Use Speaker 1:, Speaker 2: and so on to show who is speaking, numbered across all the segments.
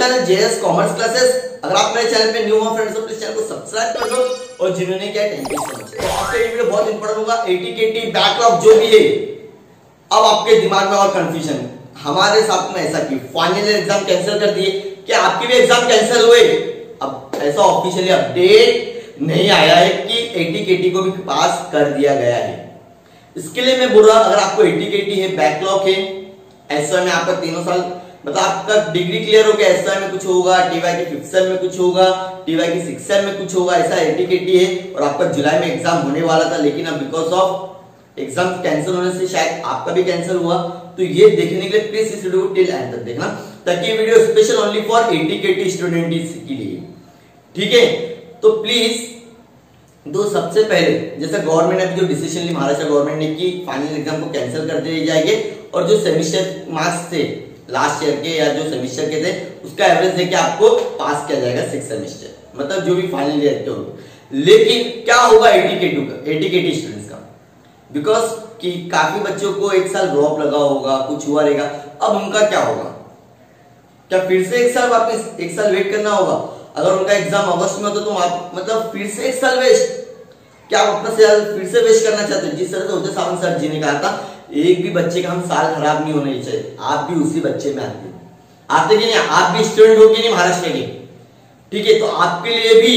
Speaker 1: Channel JS commerce classes. अगर आप मेरे चैनल पे न्यू हो फ्रेंड्स तो प्लीज चैनल को सब्सक्राइब कर दो और जिन्होंने किया थैंक यू सो मच। तो आपका ये वीडियो बहुत इंपॉर्टेंट होगा। एटीकेटी बैकलॉग जो भी है, अब आपके दिमाग में और कंफ्यूजन हमारे साथ में ऐसा कि फाइनल एग्जाम कैंसिल कर दिए, क्या आपके भी एग्जाम कैंसिल हुए? अब ऐसा ऑफिशियली अपडेट नहीं आया है कि एटीकेटी को भी पास कर दिया गया है। इसके लिए मैं बोल रहा हूं, अगर आपको एटीकेटी है, बैकलॉग है, एसवाई में आपका 3 साल मतलब आपका डिग्री क्लियर हो गया, एसवाई में कुछ होगा, टीवाई के 5th सेम में कुछ होगा, टीवाई के 6th सेम में कुछ होगा, ऐसा एटीकेटी है और आपका जुलाई में एग्जाम होने वाला था, लेकिन अब बिकॉज ऑफ एग्जाम कैंसिल होने से शायद आपका भी कैंसिल हुआ। तो ये देखने के लिए प्लीज इस वीडियो को टिल एंड तक देखना, ताकि ये video special only for ATKT students के लिए, ठीक है? तो प्लीज सबसे पहले जैसे गवर्नमेंट ने जो डिसीजन ली, महाराष्ट्र गवर्नमेंट ने कि फाइनल एग्जाम को कैंसिल कर दिए जाएंगे और जो सेमेस्टर मार्क्स थे लास्ट ईयर के या जो सेमेस्टर के थे उसका एवरेज देके आपको पास किया जाएगा 6 सेमेस्टर, मतलब जो भी फाइनल ईयर के होंगे। लेकिन क्या होगा एटीकेटी स्टूडेंट्स का? बिकॉज कि काफी बच्चों को 1 साल ड्रॉप लगा होगा, कुछ हुआ रहेगा, अब उनका क्या होगा? क्या फिर से 1 साल वापस 1 साल वेट करना होगा? अगर उनका एग्जाम अगस्त में होता तो आप मतलब फिर से 1 साल वेस्ट, क्या आप अपना साल फिर से वेस्ट करना चाहते हो? जिस तरह से उदय सामंत सर जी ने कहा था, एक भी बच्चे का हम साल खराब नहीं होना चाहिए, आप भी उसी बच्चे में आते कि नहीं? आप भी स्टूडेंट हो कि नहीं महाराष्ट्र के, ठीक है? तो आपके लिए भी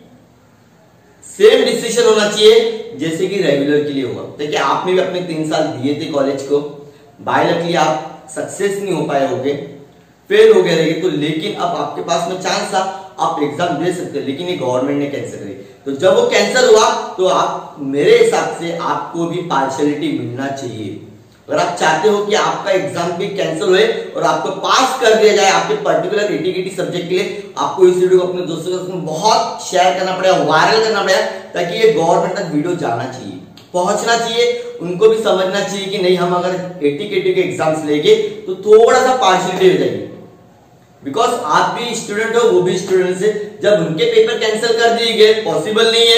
Speaker 1: सेम डिसीजन होना चाहिए जैसे कि रेगुलर के लिए हुआ। देखिए आपने भी अपने 3 साल दिए थे कॉलेज को, बाय लकली आप सक्सेस नहीं हो पाए होगे, फेल हो गए रहेंगे, तो लेकिन अब आपके पास में चांस था, आप एग्जाम दे सकते, लेकिन ये गवर्नमेंट ने कैंसिल करी। तो जब वो कैंसिल हुआ तो आप मेरे हिसाब से आपको भी पार्शियलिटी मिलना चाहिए। अगर आप चाहते हो कि आपका एग्जाम भी कैंसिल हुए और आपको पास कर दिया जाए आपके पर्टिकुलर एटीकेटी सब्जेक्ट के लिए, आपको इस वीडियो को अपने दोस्तों के साथ बहुत शेयर करना पड़ेगा, वायरल करना पड़ेगा, ताकि ये गवर्नमेंट तक वीडियो जाना चाहिए, पहुंचना चाहिए, उनको भी समझना चाहिए कि नहीं, हम अगर एटीकेटी के एग्जाम्स लेंगे तो थोड़ा सा पार्शियलिटी हो जाएगी। बिकॉज आप भी स्टूडेंट हो, वो भी स्टूडेंट है, जब उनके पेपर कैंसिल कर दिए गए, पॉसिबल नहीं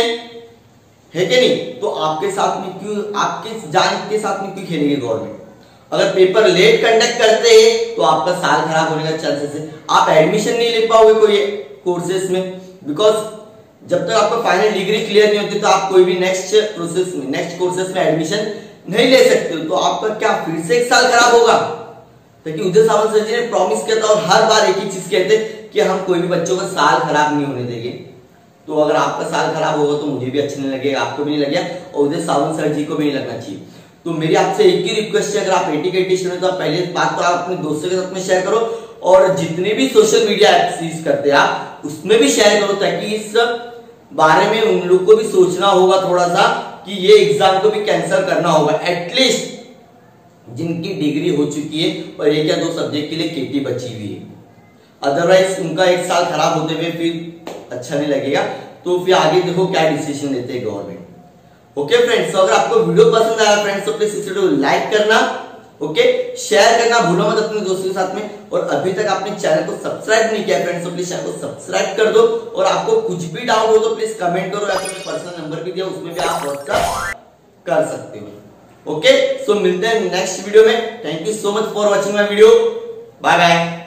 Speaker 1: है कि नहीं? तो आपके साथ में क्यों, आपके जान के साथ में क्यों खेलेगी गवर्नमेंट? अगर पेपर लेट कंडक्ट करते हैं तो आपका साल खराब होने का चांसेस है, आप एडमिशन नहीं ले पाओगे कोई कोर्सेज में, बिकॉज जब तक आपका फाइनल डिग्री क्लियर नहीं होती तो आप कोई भी नेक्स्ट प्रोसेस में, नेक्स्ट कोर्सेज में एडमिशन नहीं ले सकते हो। तो आपका क्या फिर से 1 साल खराब होगा? ताकि उदय सामंत सर जी ने प्रॉमिस किया था और हर बार एक ही चीज कहते कि हम कोई भी बच्चों का साल खराब नहीं होने देंगे। तो अगर आपका साल खराब होगा तो मुझे भी अच्छा नहीं लगेगा, आपको भी नहीं लगेगा और उदय सामंत सर जी को भी नहीं लगना चाहिए। तो मेरी आपसे एक ही रिक्वेस्ट है, अगर आप एटीकेटी स्टूडेंट तो पहले बात तो आप अपने दोस्तों के साथ में शेयर करो और जितने भी सोशल मीडिया एप्स यूज करते हैं आप उसमें भी शेयर करो, ताकि इस बारे में उन लोग को भी सोचना होगा थोड़ा सा कि ये एग्जाम को भी कैंसिल करना होगा, एटलीस्ट जिनकी डिग्री हो चुकी है और 1 या 2 सब्जेक्ट के लिए केटी बची हुई है। अदरवाइज उनका 1 साल खराब होते हुए फिर अच्छा नहीं लगेगा। तो फिर आगे देखो क्या डिसीजन लेते हैं गवर्नमेंट। ओके फ्रेंड्स, तो अगर आपको वीडियो पसंद आया फ्रेंड्स तो प्लीज इस वीडियो को लाइक करना, ओके, शेयर करना भूलो मत अपने दोस्तों के साथ में, और अभी तक आपने चैनल को सब्सक्राइब नहीं किया फ्रेंड्स तो प्लीज चैनल को सब्सक्राइब कर दो। और आपको कुछ भी डाउट हो तो प्लीज कमेंट करो, या फिर पर्सनल नंबर भी दिया उसमें भी आप व्हाट्सएप कर सकते हो। ओके, सो मिलते हैं नेक्स्ट वीडियो में। Thank you so much for watching my video, bye bye.